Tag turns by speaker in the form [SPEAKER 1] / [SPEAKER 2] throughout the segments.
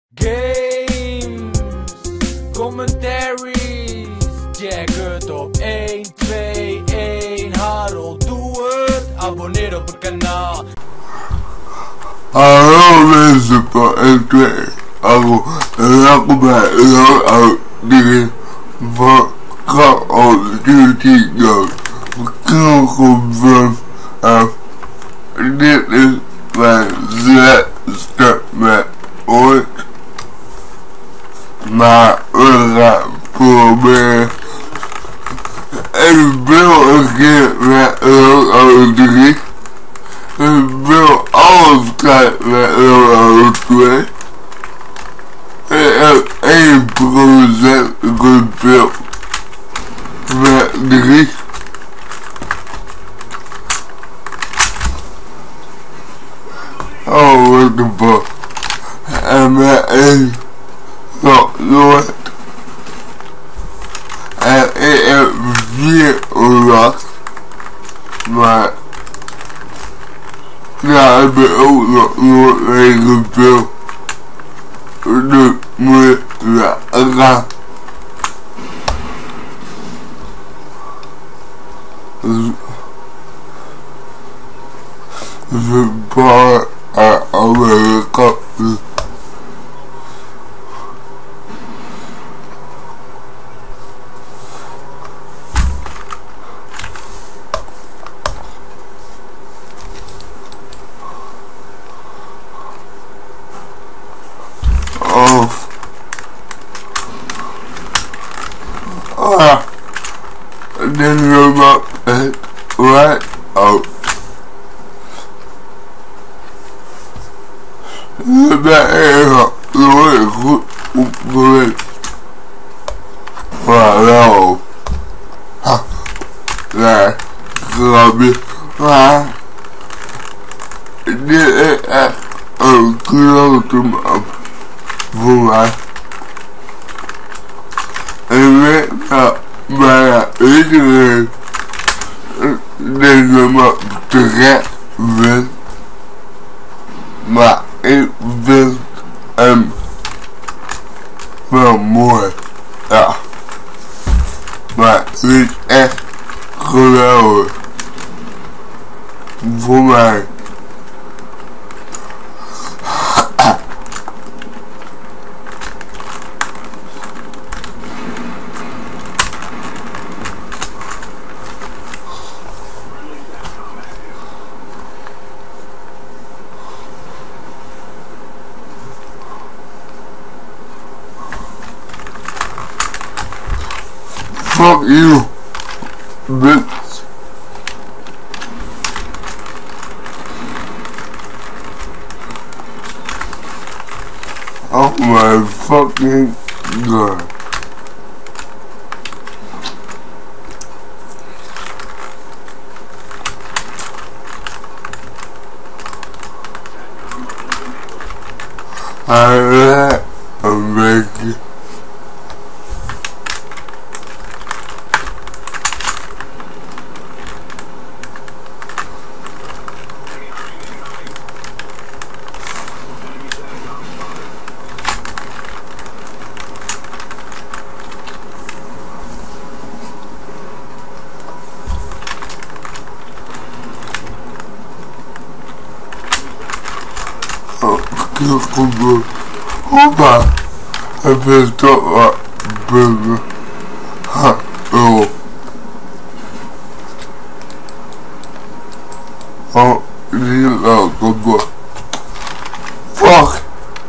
[SPEAKER 1] Games, commentaries, check het op 1, 2, 1. Harold, doe het, abonneer op het kanaal.
[SPEAKER 2] Hallo mensen van 1, 2, hallo en welkom bij een dingen van Call of Duty Ghost. Welkom van dit is mijn zesde met ooit. Maar we gaan proberen. Ik wil een keer met Call 3. Ik wil alles kijken met Call 2. Ik heb 1% gespeeld met 3. Oh, what the fuck. En met 1 nog nooit. En ik heb 4 last. Maar ja, ik ben ook nog nooit mee gespeeld. Dus moet je gaan. Ze bouwen aan andere kanten. Then you're about right out. Je bent even nooit goed op geweest. Maar wel. Ha. Nee, grapje. Maar dit is echt een grote man voor mij. Ik weet dat bijna iedereen deze man terecht vindt. Maar ik vind hem wel mooi. Ja. Maar het is echt geweldig. Voor mij. Fuck you, bitch. Oh my fucking god. I let a beetje. Hoppa, heb je toch wat burger? Ha, oh. Oh, die wel, kom maar. Fuck.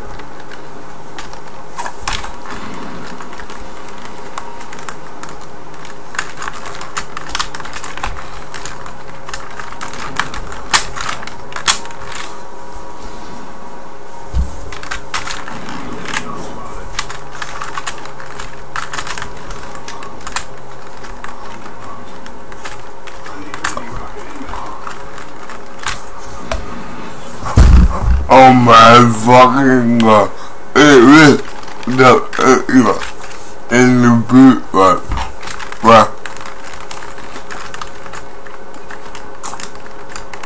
[SPEAKER 2] Oh my fucking god. Ik wist dat er iemand in de buurt was. Maar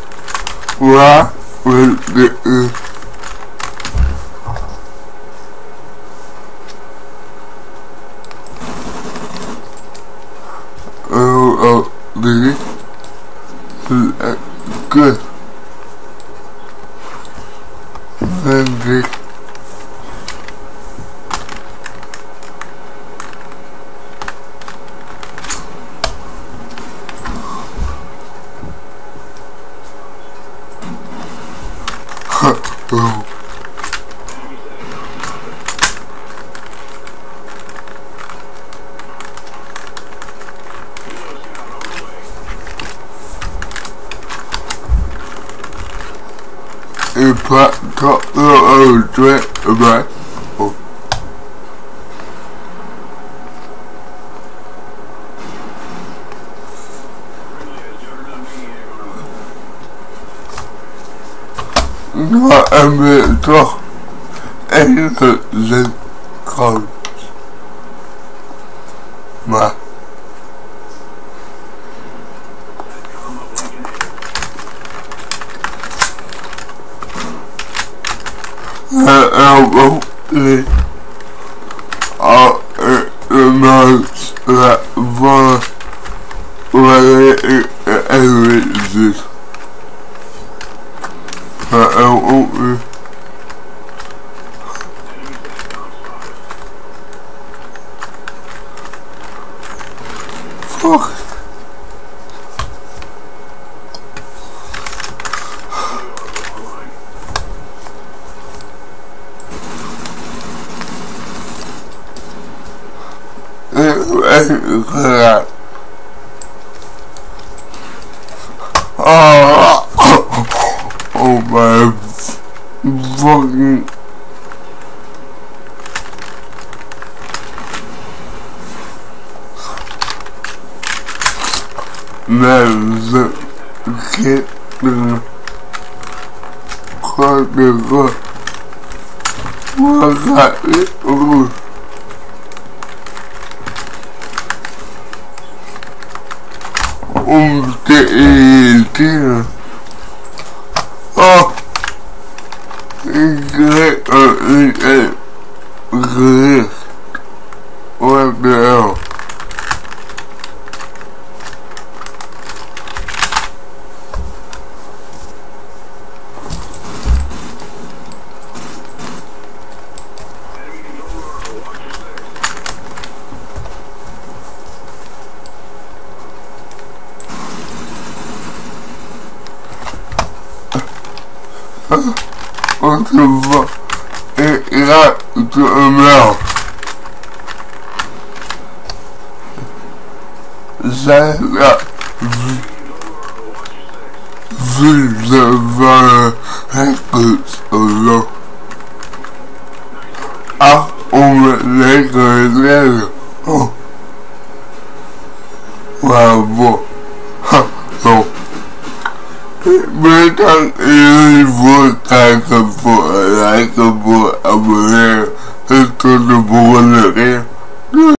[SPEAKER 2] waar wil dit 2, 3. Lekker. Vind ik. Ik praat toch wel over 2 erbij. Oh. Nou, en weer toch enige zin groot. Maar hopelijk al de maat van wanneer ik even zit. Hopelijk fuck. Geraakt. Oh my fucking mensen kinderen gelukkig maar gaat het goed. Om te irriteren. Oh, ik kreeg er niet een gericht. Wat de hel. What the fuck? Ik raak het wel. Zij raakt vrienden van hackers of zo. Om het lekker te redden. Oh. Waarvoor? Zo. Ik bedank jullie voor het kijken, voor het liken, voor het abonneren. En tot de volgende keer.